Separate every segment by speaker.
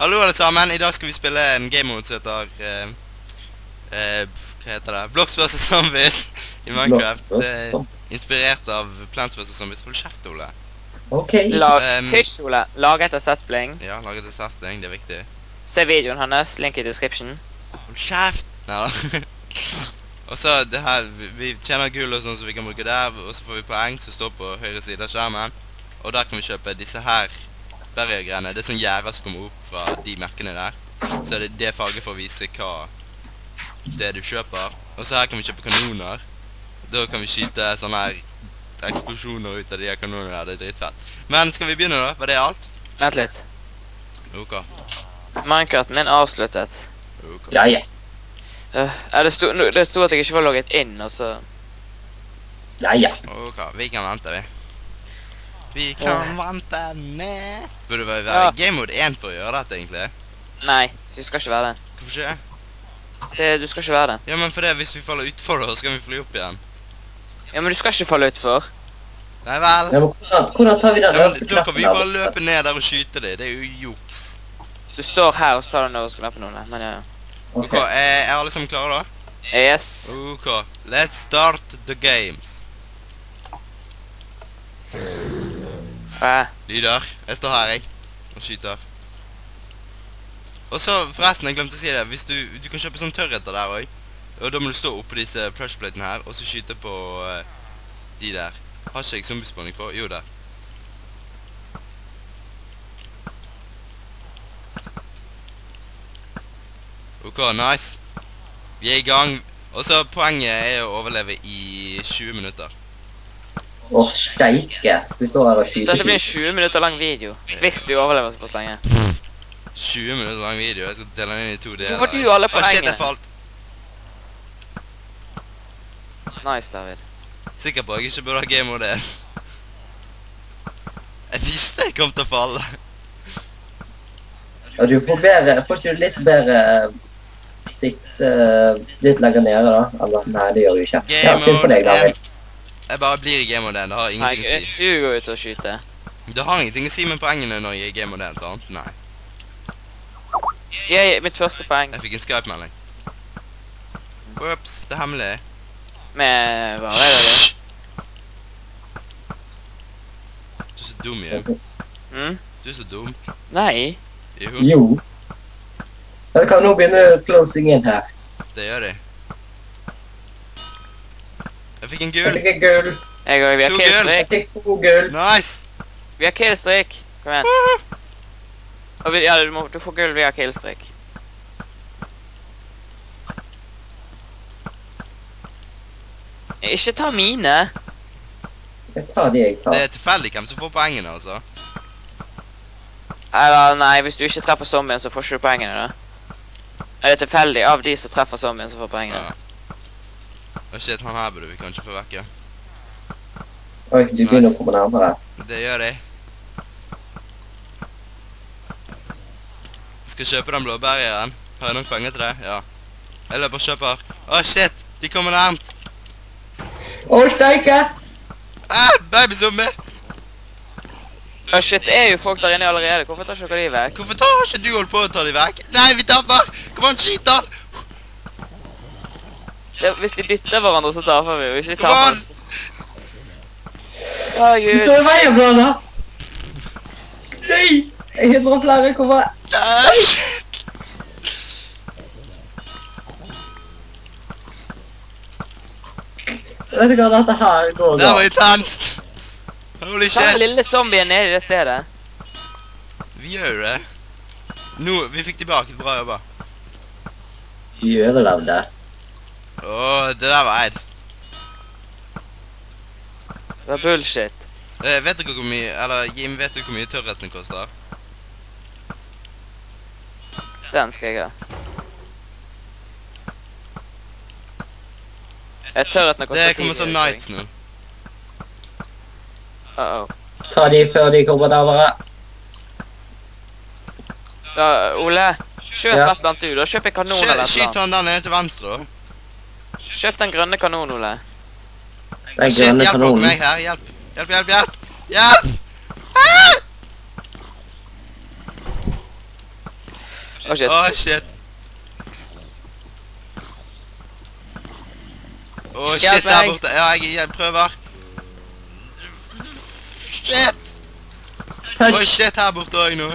Speaker 1: Hallo alle sammen, i dag skal vi spille en game mode som heter hva heter det? Blocks vs. Zombies i Minecraft. Det er inspirert av Plants vs. Zombies. Hold kjeft, Ole.
Speaker 2: Ok.
Speaker 3: Hysj, Ole. Lag etter setpling.
Speaker 1: Ja, lag etter setting, det er viktig.
Speaker 3: Se videoen hans, link i description.
Speaker 1: Hold kjeft! Neida. Og så det her, vi tjener gull og sånn så vi kan bruke der, og så får vi poeng som står på høyre side av skjermen. Og der kan vi kjøpe disse her barrier-greiene. Det er sånn gjerder som kommer opp fra de merkene der. Så er det farge for å vise hva det du kjøper. Og så her kan vi kjøpe kanoner. Da kan vi skyte sånne her eksplosjoner ut av de her kanonene der. Det er dritfett. Men skal vi begynne da? Var det alt?
Speaker 3: Vent litt.
Speaker 1: Ok.
Speaker 3: Minecraft min avsluttet.
Speaker 1: Ok.
Speaker 2: Ja, ja.
Speaker 3: Det stod at jeg ikke var logget inn, og så...
Speaker 2: Ja, ja.
Speaker 1: Ok, vi kan vente, vi. Vi kan vente med. Burde det være game mode 1 for å gjøre dette, egentlig?
Speaker 3: Nei, du skal ikke være det.
Speaker 1: Hvorfor ikke?
Speaker 3: Du skal ikke være det.
Speaker 1: Ja, men for det, hvis vi faller utfor det, så skal vi fly opp igjen.
Speaker 3: Ja, men du skal ikke falle utfor.
Speaker 1: Nei vel.
Speaker 2: Ja, men hvordan tar vi den?
Speaker 1: Ja, men da kan vi bare løpe ned der og skyte det. Det er jo juks.
Speaker 3: Du står her og så tar du den over og skal knappe noen, men ja.
Speaker 1: Ok, er alle sammen klare da?
Speaker 3: Yes.
Speaker 1: Ok, let's start the games. Lyder. Jeg står her, jeg. Og skyter. Og så, forresten, jeg glemte å si det. Hvis du kan kjøpe sånn tørretter der også. Og da må du stå oppe på disse plushplatene her, og så skyte på de der. Har ikke jeg zombiespawning på? Jo, der. Ok, nice. Vi er i gang. Og så poenget er å overleve i 20 minutter.
Speaker 2: Åh, steike. Skal vi stå her og skyte?
Speaker 3: Så dette blir en 20 minutter lang video. Hvis vi overlever så pass lenge.
Speaker 1: 20 minutter lang video. Jeg skal dele den inn i 2 deler.
Speaker 3: Hvorfor du alle
Speaker 1: Åh, shit,
Speaker 3: poengene?
Speaker 1: jeg falt.
Speaker 3: Nice, David.
Speaker 1: Sikker på at jeg ikke burde ha game mode 1. Jeg visste jeg kom til å falle.
Speaker 2: Ja, du får ikke du litt bedre sikt litt lenger nede da? Eller, nei, det gjør du ikke. Ja, synd på deg, David.
Speaker 1: Jeg bare blir i game mode 1, det har
Speaker 3: Nei,
Speaker 1: ingenting å
Speaker 3: jeg
Speaker 1: si.
Speaker 3: suger ut å skyte.
Speaker 1: Det har ingenting å si med poengene når jeg er i game mode 1, sant? Nei.
Speaker 3: Mitt første poeng.
Speaker 1: Jeg fikk en Skype-melding. Whoops, det er hemmelig.
Speaker 3: Med hva er det?
Speaker 1: Du er så dum, Jim.
Speaker 3: Mm?
Speaker 1: Du er så dum.
Speaker 3: Nei.
Speaker 1: Jo,
Speaker 2: Jo. Det kan nå begynne closing in her.
Speaker 1: det gjør de. Jeg fikk en
Speaker 2: Jeg
Speaker 1: gull.
Speaker 2: fikk en gull.
Speaker 3: Vi har
Speaker 1: To gull.
Speaker 2: Jeg
Speaker 3: killstreak.
Speaker 2: fikk 2 gull.
Speaker 1: Nice!
Speaker 3: Vi har killstreak. Kom igjen. Ja, du får gull via killstreak. Ikke ta mine.
Speaker 2: Jeg tar de jeg
Speaker 1: Det
Speaker 2: tar.
Speaker 1: er tilfeldig hvem som får poengene, altså.
Speaker 3: Eller nei, hvis du ikke treffer zombien, så får ikke du poengene da. Er det tilfeldig av de som treffer zombien som får poengene?
Speaker 1: Ja. Å shit, han her burde vi kanskje få vekke.
Speaker 2: Oi, du begynner å komme nærmere.
Speaker 1: Det gjør de. Jeg skal kjøpe den blå barrieren. Har jeg nok penger til det? Ja. Jeg løper og kjøper. Å shit, de kommer nærmt.
Speaker 2: Åh, steike!
Speaker 1: Babyzombie!
Speaker 3: Å shit, det er jo folk der inne allerede. Hvorfor tar ikke dere de vekk?
Speaker 1: Hvorfor tar ikke du holdt på å ta de vekk? Nei, vi tapper! Kom an, skyt da!
Speaker 3: Hvis de bytter hverandre, så taper vi. Hvis de
Speaker 1: Kom an!
Speaker 3: taper oss. Å,
Speaker 2: De
Speaker 3: Gud.
Speaker 2: står i veien, Blanda! Nei! Jeg hindrer flere, kommer.
Speaker 1: Shit!
Speaker 2: Vet du hva dette her går
Speaker 1: Det var
Speaker 2: da?
Speaker 1: intenst! Holy
Speaker 3: Ta den
Speaker 1: shit!
Speaker 3: lille zombien nede i det stedet.
Speaker 1: Vi gjør jo det. Nå, vi fikk tilbake. Bra jobba.
Speaker 2: Vi overlevde.
Speaker 1: Åh, det der var eid.
Speaker 3: Det var bullshit.
Speaker 1: Vet du hvor mye, eller Jim, vet du hvor mye tørrrettene koster?
Speaker 3: Den skal jeg ha. Tørreten har
Speaker 1: Det
Speaker 3: kostet 10
Speaker 1: kommer sånn
Speaker 3: minutter,
Speaker 1: nights nå.
Speaker 3: Uh-oh.
Speaker 2: Ta de før de kommer nærmere.
Speaker 3: Da, Ole, kjøp
Speaker 2: Ja.
Speaker 3: et eller annet du. Da kjøp en kanon eller et
Speaker 1: Skyt
Speaker 3: eller
Speaker 1: han der nede til venstre.
Speaker 3: annet. Kjøp den grønne kanonen, Ole.
Speaker 2: Den
Speaker 1: Shit,
Speaker 2: grønne
Speaker 1: hjelp
Speaker 2: kanonen.
Speaker 1: meg her. Hjelp. Hjelp, hjelp, hjelp. Hjelp!
Speaker 3: Å, shit.
Speaker 1: Åh, shit. Åh,
Speaker 3: Hjelp
Speaker 1: shit, der
Speaker 3: meg.
Speaker 1: borte. Ja, jeg prøver. Shit. Åh, shit, her borte også nå.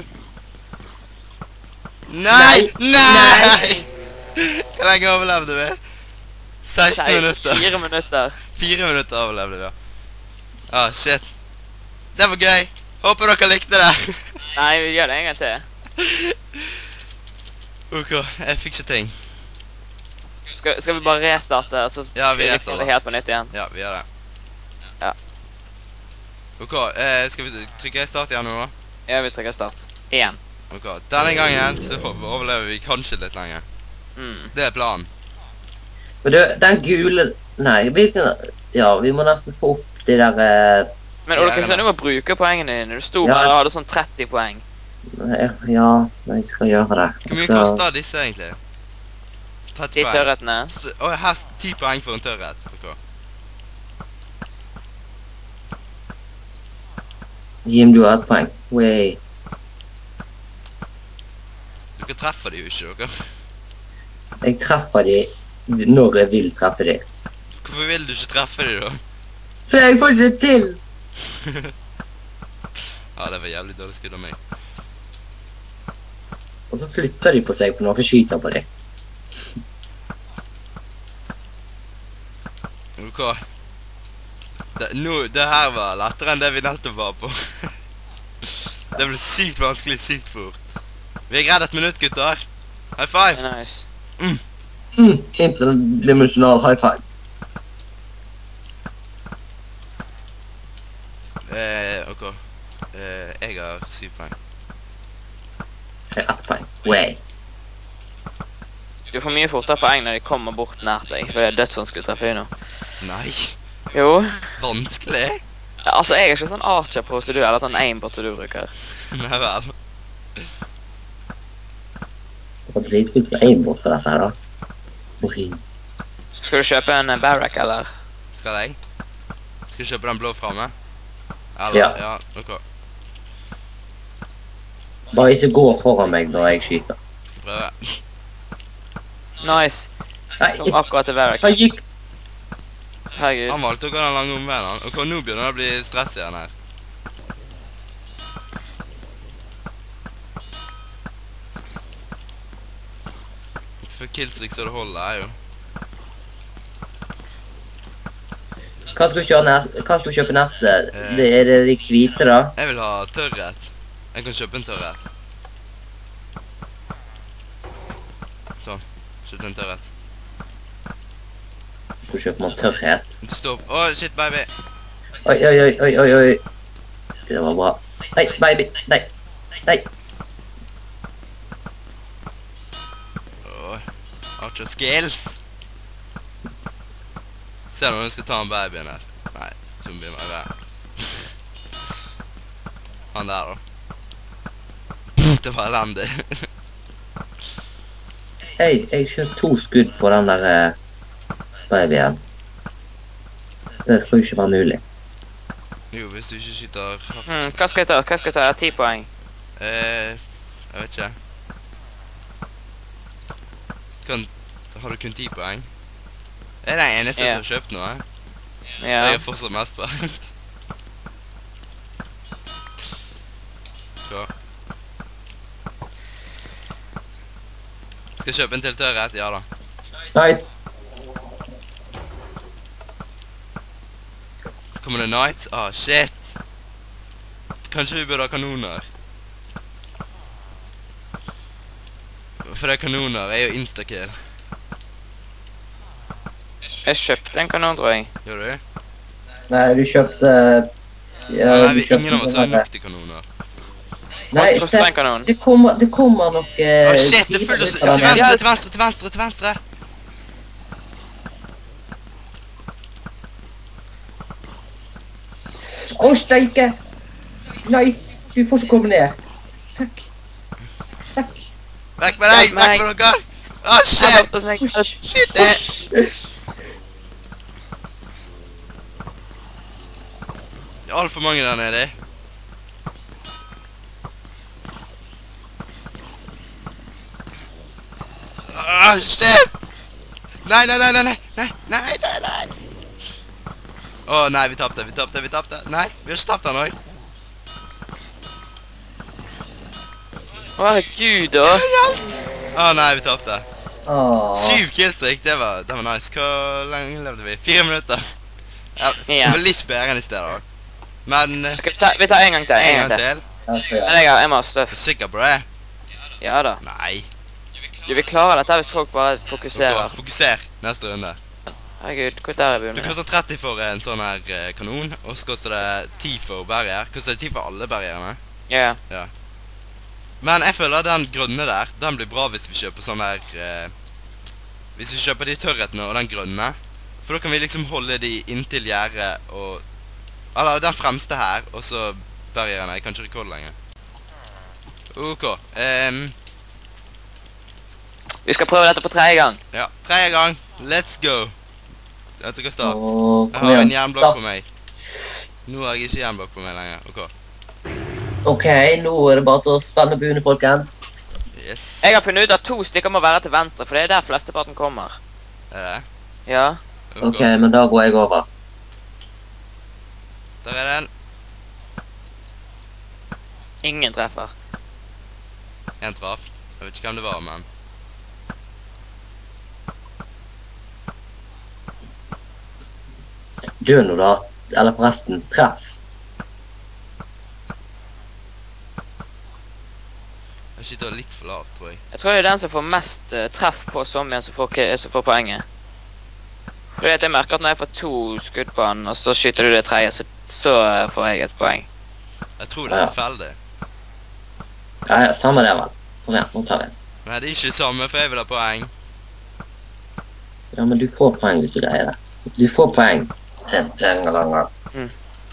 Speaker 1: Nei! Nei! Hvor lenge overlevde vi? 16 minutter.
Speaker 3: 4 minutter.
Speaker 1: 4 minutter overlevde vi, ja. Ah, shit. Det var gøy. Håper dere likte det.
Speaker 3: Nei, vi gjør det en gang til.
Speaker 1: Ok, jeg fikk ikke ting.
Speaker 3: Skal vi bare restarte, så
Speaker 1: Ja, vi
Speaker 3: rikter
Speaker 1: restarter.
Speaker 3: det helt på nytt igjen?
Speaker 1: Ja, vi gjør det.
Speaker 3: Ja.
Speaker 1: Ok, skal vi trykke start igjen nå da?
Speaker 3: Ja, vi trykker start. Igjen.
Speaker 1: Ok, denne gangen så overlever vi kanskje litt lenger.
Speaker 3: Mm.
Speaker 1: Det er planen.
Speaker 2: Men du, den gule... Nei, hvilken... Ja, vi må nesten få opp de der...
Speaker 3: Men Ole Kristian, du må bruke poengene dine. Du sto
Speaker 2: Ja,
Speaker 3: bare og hadde sånn 30 poeng.
Speaker 2: Ja, jeg skal gjøre det.
Speaker 1: Hvor mye koster disse egentlig? 30
Speaker 3: De
Speaker 1: poeng.
Speaker 3: tørretene.
Speaker 1: Åh, her 10 poeng for en tørret. Ok.
Speaker 2: Jim, du har et poeng. Way.
Speaker 1: Dere treffer de jo ikke, dere.
Speaker 2: Jeg treffer de når jeg vil treffe de.
Speaker 1: Hvorfor vil du ikke treffe de da?
Speaker 2: For jeg får ikke til!
Speaker 1: Ja, det var jævlig dårlig skudd av meg.
Speaker 2: Og så flytter de på seg på noe og skyter på de.
Speaker 1: Ok. Det her var lettere enn det vi nettopp var på. Det ble sykt vanskelig, sykt fort. Vi er greid et minutt, gutter. High five!
Speaker 3: Det er nice.
Speaker 2: Interdimensjonal high five.
Speaker 1: Ok. Jeg har 7 poeng.
Speaker 2: Jeg har ett poeng. Way.
Speaker 3: Du får mye fortere poeng når de kommer bort nært deg, for det er dødsvanskelig å treffe deg nå.
Speaker 1: Nei,
Speaker 3: Jo.
Speaker 1: vanskelig?
Speaker 3: Altså, jeg er ikke sånn archer-pro som du, eller sånn aimbot som du bruker.
Speaker 1: Nei vel.
Speaker 2: Det var dritkult med aimbot på dette her, da. Oi.
Speaker 3: Skal du kjøpe en barrack, eller?
Speaker 1: Skal jeg? Skal du kjøpe den blå fremme? Eller?
Speaker 2: Ja.
Speaker 1: Ja, ok.
Speaker 2: Bare ikke gå foran meg når jeg skyter.
Speaker 1: Skal prøve.
Speaker 3: Nice.
Speaker 2: Nei,
Speaker 3: Kom akkurat til barrack.
Speaker 2: han gikk...
Speaker 3: Herregud.
Speaker 1: Han valgte å gå den lange omveien, han. Ok, nå begynner det å bli stress igjen her. For killstreak så det holder er jo.
Speaker 2: Hva skal du kjøpe neste? Hva skal du kjøpe neste? Det er det de hvite, da?
Speaker 1: Jeg vil ha tørret. Jeg kan kjøpe en tørret. Sånn. Kjøpte en tørret.
Speaker 2: Så kjøper man tørrhet.
Speaker 1: Stopp. Åh, shit, baby.
Speaker 2: Oi, oi, oi, oi, oi, oi. Det var bra. Nei, baby. Nei. Nei.
Speaker 1: Åh, har ikke skills. Se når hun skal ta en babyen her. Nei, som blir meg vær. Han der da. Det var elendig.
Speaker 2: Hei, jeg skjøt 2 skudd på den der babyen. Det skal jo ikke være mulig.
Speaker 1: Jo, hvis du ikke skyter hardt.
Speaker 3: Hva skal jeg ta? Hva skal jeg ta? Jeg har 10 poeng.
Speaker 1: Jeg vet ikke. Har du kun 10 poeng? Er det den eneste
Speaker 3: Ja.
Speaker 1: som har kjøpt noe?
Speaker 3: Ja.
Speaker 1: Jeg har fortsatt mest poeng. Hva? Skal jeg kjøpe en til tørret? Ja da.
Speaker 2: Nights.
Speaker 1: Kommer det Knights? Ah, shit! Kanskje vi burde ha kanoner? For det kanoner er jo instakill.
Speaker 3: Jeg kjøpte en kanon, tror jeg.
Speaker 1: Gjør du?
Speaker 2: Nei, du kjøpte... Ja,
Speaker 1: Nei,
Speaker 2: du kjøpte
Speaker 1: ingen av oss har
Speaker 2: den der.
Speaker 1: nok til kanoner.
Speaker 2: Nei,
Speaker 3: Hva koster en kanon?
Speaker 2: det kommer nok...
Speaker 1: Åh, shit! Det følger oss! Til venstre, til venstre, til venstre, til venstre!
Speaker 2: Å, steike! Nights, du får ikke komme ned. Takk. Takk.
Speaker 1: Vekk med deg!
Speaker 3: Hjelp meg.
Speaker 1: Vekk med dere! Åh, shit!
Speaker 2: Push.
Speaker 1: Shit! Det er alt for mange der nede. shit! Nei, nei, nei, nei, nei, nei, nei, nei, nei. Åh, nei, vi tapte. Nei, vi har ikke tapt den også.
Speaker 3: Å, herregud, da.
Speaker 1: Åh, nei, vi tapte.
Speaker 2: Åh.
Speaker 1: 7 killstreak, det var nice. Hvor lenge levde vi? 4 minutter. Ja, det var litt bedre enn i stedet da. Men
Speaker 3: Ok, vi tar en gang til.
Speaker 1: en gang til.
Speaker 3: Men jeg må ha
Speaker 1: Er
Speaker 3: støff.
Speaker 1: du sikker på det?
Speaker 3: Ja da.
Speaker 1: Nei.
Speaker 3: Jo, vi klarer dette hvis folk bare fokuserer.
Speaker 1: Ok, fokuser neste runde.
Speaker 3: Herregud, hvor der er vi
Speaker 1: Det
Speaker 3: under?
Speaker 1: koster 30 for en sånn her kanon, og så koster det 10 for barrier. Koster det 10 for alle barrierene?
Speaker 3: Ja.
Speaker 1: Men jeg føler den grønne der, den blir bra hvis vi kjøper sånn her hvis vi kjøper de tørretene og den grønne. For da kan vi liksom holde de inntil gjerdet og eller den fremste her, og så barrierene. Jeg kan ikke rekorde lenger. Ok.
Speaker 3: Vi skal prøve dette for 3. gang.
Speaker 1: Ja, 3. gang. Let's go. Jeg trykker start.
Speaker 2: Åh,
Speaker 1: Jeg
Speaker 2: kom
Speaker 1: har en
Speaker 2: igjen.
Speaker 1: jernblokk
Speaker 2: Stopp.
Speaker 1: på meg. Nå har jeg ikke jernblokk på meg lenger. Ok.
Speaker 2: Ok, nå er det bare til å spenne bune, folkens.
Speaker 1: Yes.
Speaker 3: Jeg har funnet ut at 2 stykker må være til venstre, for det er der flesteparten kommer.
Speaker 1: Er det?
Speaker 3: Ja.
Speaker 2: Ok, men da går jeg over.
Speaker 1: Der er den.
Speaker 3: Ingen treffer.
Speaker 1: En traff. Jeg vet ikke hvem det var, men
Speaker 2: Dø nå da. Eller forresten, treff.
Speaker 1: jeg skyter litt for lavt, tror jeg.
Speaker 3: Jeg tror det er den som får mest treff på zombien som får poenget. Fordi at jeg merker at når jeg får 2 skudd på den, og så skyter du det 3., så får jeg et poeng.
Speaker 1: Jeg tror det er tilfeldig.
Speaker 2: Ja, ja, samme det vel. Kom igjen, nå tar vi.
Speaker 1: Nei, det er ikke det samme, for jeg vil ha poeng.
Speaker 2: Ja, men du får poeng hvis du greier det. Du får poeng. En gang.
Speaker 3: Mm.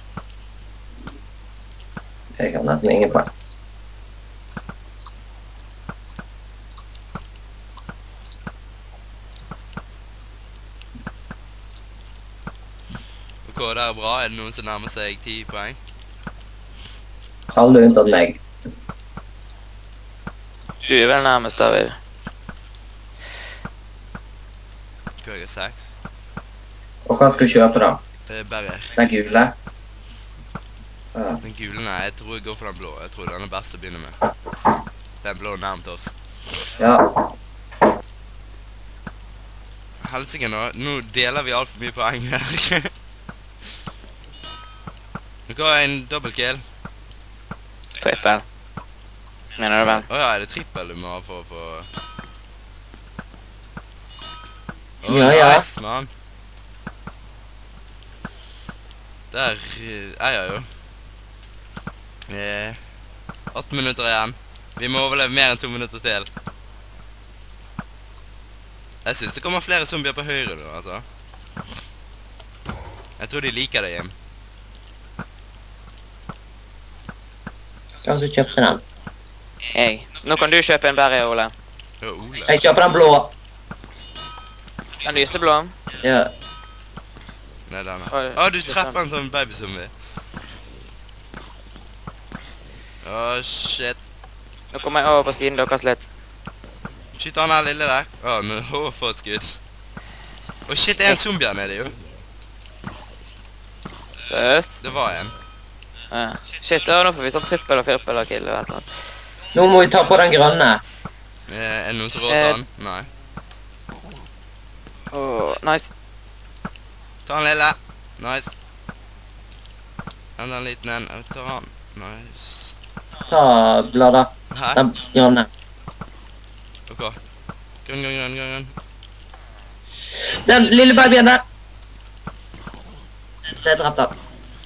Speaker 2: Jeg har nesten ingen poeng.
Speaker 1: Ok, det er bra. Er det noen som nærmer seg 10 poeng?
Speaker 2: Alle unntatt meg.
Speaker 3: Du er vel nærmest, David.
Speaker 1: Ok, jeg er 6.
Speaker 2: Og hva skal du kjøpe da?
Speaker 1: Barrier.
Speaker 2: Den gule? Ja.
Speaker 1: Den gule, nei, jeg tror jeg går for den blå. Jeg tror den er best å begynne med. Den blå nærmt oss.
Speaker 2: Ja.
Speaker 1: Helsike nå deler vi alt for mye poeng her. Nå har jeg en dobbeltkill.
Speaker 3: Trippel. Mener du vel?
Speaker 1: Åja, er det trippel du må ha for å få...
Speaker 2: Ja.
Speaker 1: Nice, man. Der er jeg jo. 18 minutter igjen. Vi må overleve mer enn 2 minutter til. Jeg synes det kommer flere zombier på høyre nå, altså. Jeg tror de liker det, Jim.
Speaker 2: Hvem som kjøpte den?
Speaker 3: Jeg. Nå kan du kjøpe en barrier, Ole.
Speaker 1: Ja, Ole.
Speaker 2: Jeg kjøper den blå.
Speaker 3: Den lyseblå.
Speaker 2: Ja.
Speaker 1: Nei, denne.
Speaker 3: Oi,
Speaker 1: Du treffer en sånn babyzombie. Shit.
Speaker 3: Nå kommer jeg over på siden deres litt.
Speaker 1: Skyt han her lille der. Nå får et skudd. Shit, det er en zombie her nede, jo.
Speaker 3: Seriøst?
Speaker 1: Det var en.
Speaker 3: Ja. Shit, nå får vi sånn trippel og firpel og kill og et eller annet.
Speaker 2: Nå må vi ta på den grønne.
Speaker 1: Er det noen som råter han? Nei.
Speaker 3: Åh, nice.
Speaker 1: Ta han lille. Nice. Enda en liten en. Jeg tar han. Nice.
Speaker 2: Ta bladet.
Speaker 1: Hæ?
Speaker 2: Den grønne.
Speaker 1: Ok. Grønn.
Speaker 2: Den lille babyen der. Det er drept av.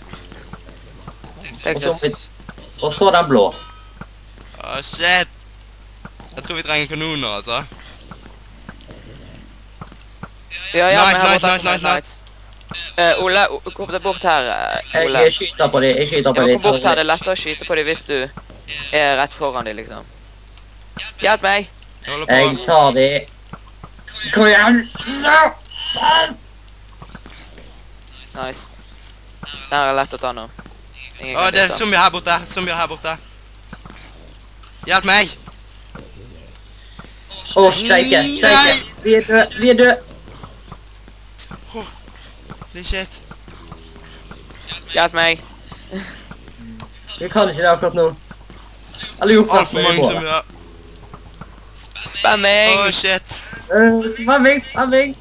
Speaker 3: Tenk
Speaker 2: Og så
Speaker 3: oss.
Speaker 2: Og så den blå.
Speaker 1: Shit. Jeg tror vi trenger kanoner, altså.
Speaker 3: Ja, men her
Speaker 1: Night,
Speaker 3: borte
Speaker 1: night.
Speaker 3: night. Ole, kom deg bort her, Ole.
Speaker 2: Jeg skyter på dem.
Speaker 3: Ja, men kom bort her, det er lettere å skyte på dem hvis du er rett foran dem, liksom. Hjelp meg!
Speaker 1: Jeg holder på.
Speaker 2: Jeg tar dem. Kom igjen!
Speaker 3: Nice. Den er lett å ta nå. Ingen kan
Speaker 1: Det er
Speaker 3: dytte.
Speaker 1: zombier her borte. Hjelp meg!
Speaker 2: Å, steike. Steike. Vi er døde. Vi er døde.
Speaker 1: Holy shit.
Speaker 3: Hjelp meg.
Speaker 2: Vi kan ikke det akkurat nå. Eller jo,
Speaker 1: Alt for mange som gjør.
Speaker 3: Spamming.
Speaker 1: Åh, shit.
Speaker 2: Spamming, spamming.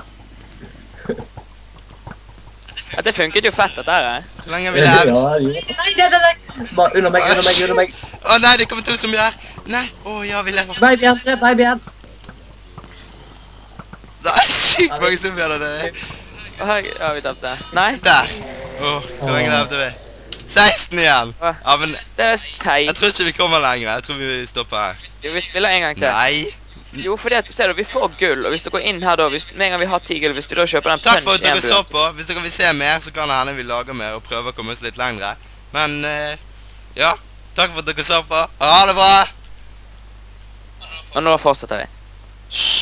Speaker 3: Ja, det funket jo fett, dette her.
Speaker 1: Hvor lenge har vi levd?
Speaker 2: Ja, nei. Bare under meg, under meg, under meg.
Speaker 1: Å nei, det kommer to som gjør. Nei, ja, vi lever.
Speaker 2: Babyen, babyen.
Speaker 1: Det er sykt mange som gjør det.
Speaker 3: Ja, vi tapte. Nei,
Speaker 1: Der. Hvor lenge levde vi? 16 igjen. Ja, men
Speaker 3: det er teit.
Speaker 1: jeg tror ikke vi kommer lenger. Jeg tror vi stopper her.
Speaker 3: Jo, vi spiller en gang til.
Speaker 1: Nei.
Speaker 3: Jo, fordi at, ser du, vi får gull, og hvis du går inn her da, med en gang vi har 10 gull, hvis du da kjøper den
Speaker 1: Takk for at
Speaker 3: punch
Speaker 1: dere så på. Hvis dere vil se mer, så kan det hende vi lager mer og prøver å komme oss litt lengre. Men, ja. Takk for at dere så på. Ha det bra!
Speaker 3: Og nå fortsetter vi.
Speaker 1: Shh.